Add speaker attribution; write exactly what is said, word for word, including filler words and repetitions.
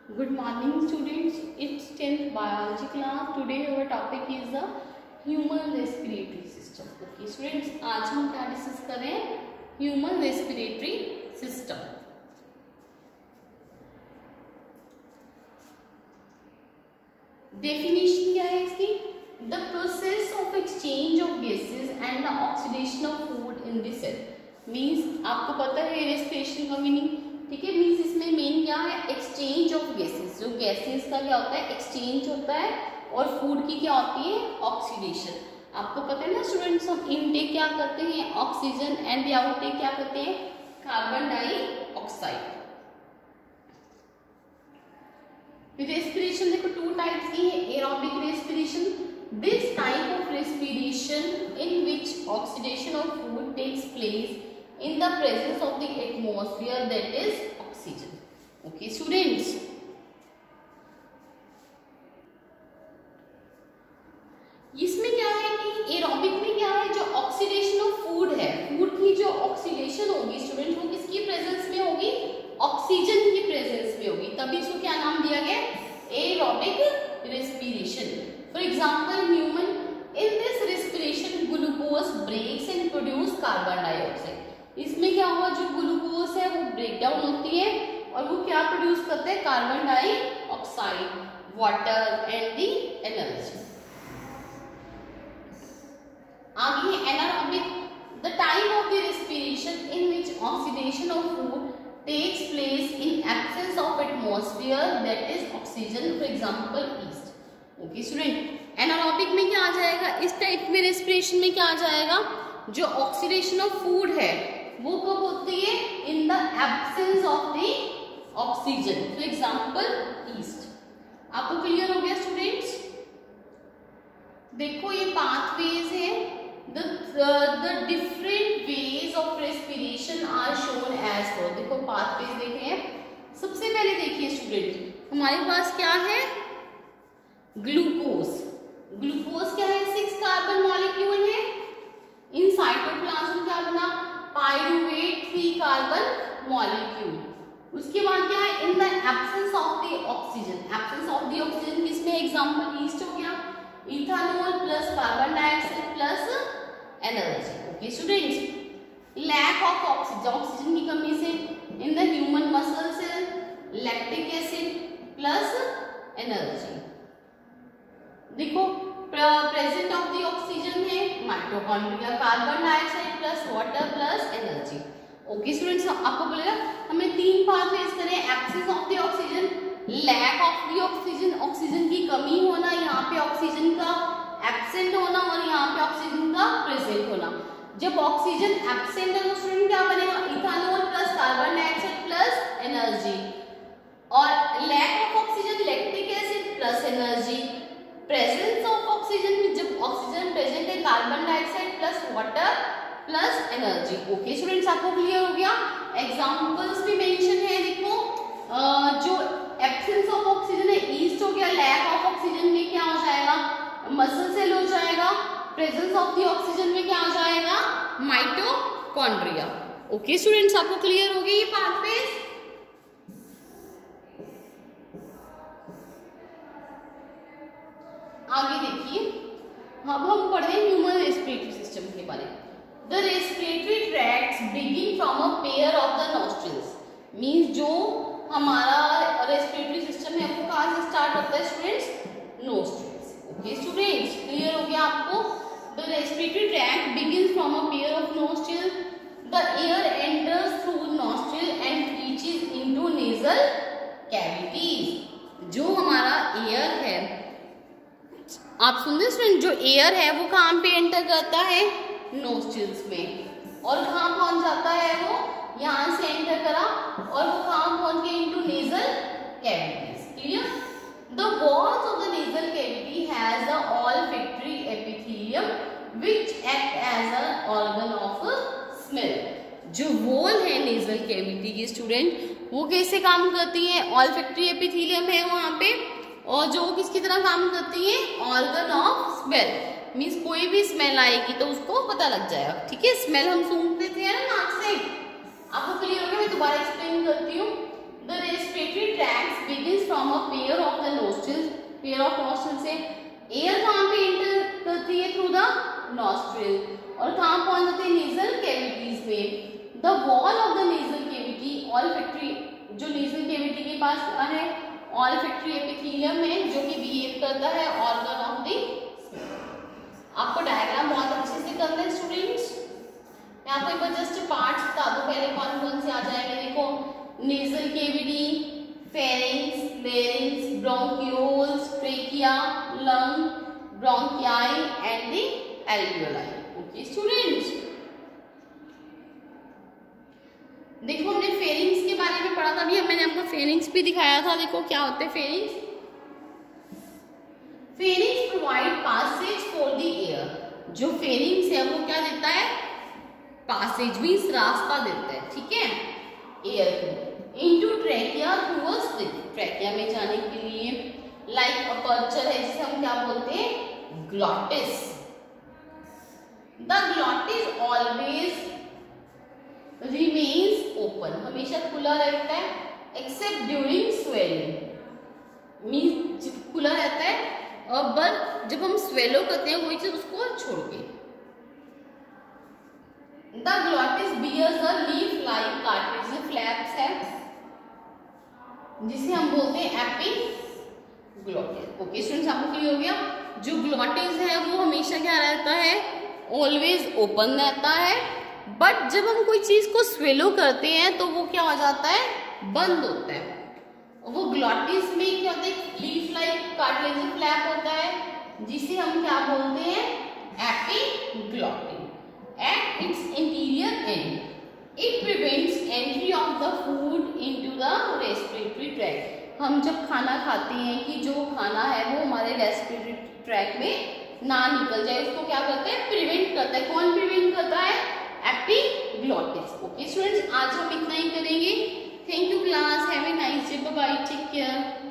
Speaker 1: Good morning students, it's tenth biology class. Today our topic is the human respiratory system. Okay students, आज हम क्या discuss कर रहे हैं? Human respiratory system. Definition क्या है इसकी? The process of exchange of gases and the oxidation of food in the cell. Means आपको पता है respiration का meaning, ठीक है? मीन्स इसमें मेन क्या है? Exchange of gases. जो गैसेस का क्या होता है? एक्सचेंज होता है. और फूड की क्या होती है? ऑक्सीडेशन. आपको पता है ना स्टूडेंट्स, हम इनटेक क्या करते हैं? ऑक्सीजन. एंड आउटटेक क्या करते हैं? Carbon dioxide. रेस्पिरेशन देखो टू टाइप्स की है. Aerobic respiration, this type of respiration in which oxidation of food takes place in the presence of the atmosphere, that is oxygen. Okay students, इसमें क्या है कि एरोबिक में क्या है? जो ऑक्सीडेशन ऑफ फूड है, फूड की जो ऑक्सीडेशन होगी स्टूडेंट, वो किसकी प्रेजेंस में होगी? ऑक्सीजन की प्रेजेंस में होगी. तभी इसको क्या नाम दिया गया? Aerobic respiration. For example human, in this respiration glucose breaks and produce carbon dioxide. इसमें क्या हुआ? जो ग्लूकोज है वो ब्रेक डाउन होती है और वो क्या प्रोड्यूस करते हैं? Carbon dioxide, water and the energy. आगे anaerobic, the time of the respiration in which oxidation of food takes place in absence of atmosphere, that is oxygen. For example yeast. Okay student, anaerobic में क्या आ जाएगा? इस type में respiration में क्या आ जाएगा? जो ऑक्सीडेशन ऑफ फूड है वो कब होती है? In the absence of the oxygen. For example yeast. आपको क्लियर हो गया स्टूडेंट्स? देखो ये पाथवेज है. The the different ways of respiration are shown as for. देखो पाथवेज देखे हैं. सबसे पहले देखिए स्टूडेंट, हमारे पास क्या है? ग्लूकोज. ग्लूकोज क्या है? सिक्स कार्बन मॉलिक्यूल है. इन साइटोप्लाज्म क्या बना? Pyruvate three carbon molecule. उसके बाद क्या है? In the absence of the oxygen. Absence of the oxygen किसमें? एग्जांपल ईस्ट हो गया. Ethanol plus carbon dioxide plus energy. Okay students, lack of oxygen, oxygen की कमी से in the human muscle cell lactic acid plus energy. देखो present of the oxygen है mitochondria, carbon dioxide plus water plus energy. Okay students, आपको बोलेगा हमें तीन part face करें. Absence of the oxygen, lack of the oxygen, oxygen की कमी होना, यहाँ पे ऑक्सीजन का एब्सेंट होना और यहाँ पे ऑक्सीजन का प्रेजेंट होना. जब ऑक्सीजन एब्सेंट है तो स्टूडेंट क्या बनेगा? Ethanol plus carbon dioxide plus energy. और lack of oxygen, lactic acid plus energy. Presence of oxygen, जब ऑक्सीजन प्रेजेंट है, carbon dioxide plus water plus energy. Okay students, आपको क्लियर हो गया? एग्जांपल्स भी मेंशन है. देखो uh, जो एब्सेंस ऑफ ऑक्सीजन है ईस्ट हो गया. लैक ऑफ ऑक्सीजन में क्या हो जाएगा? मसल सेल हो जाएगा. प्रेजेंस ऑफ द ऑक्सीजन में क्या हो जाएगा? माइटोकॉन्ड्रिया. ओके स्टूडेंट्स, आपको क्लियर हो गई ये पाथवेज? आगे देखिए, अब हम पढ़ रहे हैं ह्यूमन रेस्पिरेटरी सिस्टम के बारे में. The respiratory tracts begin from a pair of the nostrils. Means जो हमारा रेस्पिरेटरी सिस्टम है वो कहाँ से स्टार्ट होता है students? Nostrils. Okay students, clear हो गया आपको? The respiratory tract begin from a pair of nostril. The air enters through nostril and reaches into nasal cavities. जो हमारा एयर है, आप सुन रहे स्टूडेंट, जो एयर है वो कहाँ पे एंटर करता है? नोस्ट्रिल्स में. और कहाँ पहुंच जाता है वो? यहाँ से एंटर करा और वो कहाँ पहुंच गया? Into nasal cavities. Clear? The walls of the nasal cavity has the olfactory epithelium which act as a organ of smell. जो वॉल है नेजल कैविटी की स्टूडेंट, वो कैसे काम करती है? ऑल्फैक्टरी एपिथेलियम है वहां पे, और जो किसकी तरह काम करती है? Organ of smell. मीन्स कोई भी स्मेल आएगी तो उसको पता लग जाएगा. ठीक है, स्मेल हम सूंघते थे ना नाक से. आपको क्लियर हो गया? मैं दोबारा एक्सप्लेन करती हूँ. The respiratory tracts begins from from a pair of the nostrils. Pair of nostril से एयर कहाँ पे एंटर करती है? Through the nostril. और कहाँ पहुंच जाती है? नेजल कैविटीज में। The wall of the nasal cavity olfactory, जो नेजल कैविटी के पास है ऑल्फैक्टरी एपिथेलियम है जो कि बिहेव करता है ऑर्गन ऑफ द। आपको डायग्राम बहुत अच्छे से करना है स्टूडेंट्स। मैं आपको एक बार जस्ट पार्ट्स बता दूं पहले कौन कौन से आ जाएंगे। देखो, nasal cavity, pharynx, larynx, bronchioles, trachea, lung, bronchi and the alveoli. Okay students, देखो हमने फेरिंग्स के बारे में पढ़ा था, अभी मैंने आपको फेरिंग्स भी दिखाया था। देखो क्या होते हैं pharynx. Pharynx provide passage for the air. जो फेरिंग्स है वो क्या देता है? पासेज मींस रास्ता देता है, ठीक है, एयर को into trachea through a slit. Trachea में जाने के लिए लाइक अपर्चर है जिसे हम क्या बोलते हैं? Glottis. The glottis always remains open, हमेशा खुला रहता है एक्सेप्ट ड्यूरिंग स्वेलिंग। मीन्स खुला रहता है और बस जब हम स्वेलो करते हैं वही चीज उसको छोड़ के। The glottis bears a leaf like cartilage flaps है जिसे हम बोलते हैं एपिग्लॉटिस। ओके स्टूडेंट्स, आपको क्लियर हो गया? जो ग्लॉटिस है वो हमेशा क्या रहता है? ऑलवेज ओपन रहता है, बट जब हम कोई चीज को स्वेलो करते हैं तो वो क्या हो जाता है? बंद होता है। वो ग्लॉटिस में क्या होता है? लीफ लाइक कार्टिलेज फ्लैप होता है जिसे हम क्या बोलते हैं? Epiglottis. At its interior end, it prevents entry of the food into the respiratory tract। हम जब खाना खाते हैं कि जो खाना है वो हमारे रेस्पिरेटरी ट्रैक में ना निकल जाए, उसको क्या करता है? प्रिवेंट करता है। कौन प्रिवेंट करता है? एपिग्लॉटिस। ओके स्टूडेंट्स, आज हम इतना ही करेंगे। Thank you class, have a nice day, bye bye, take care.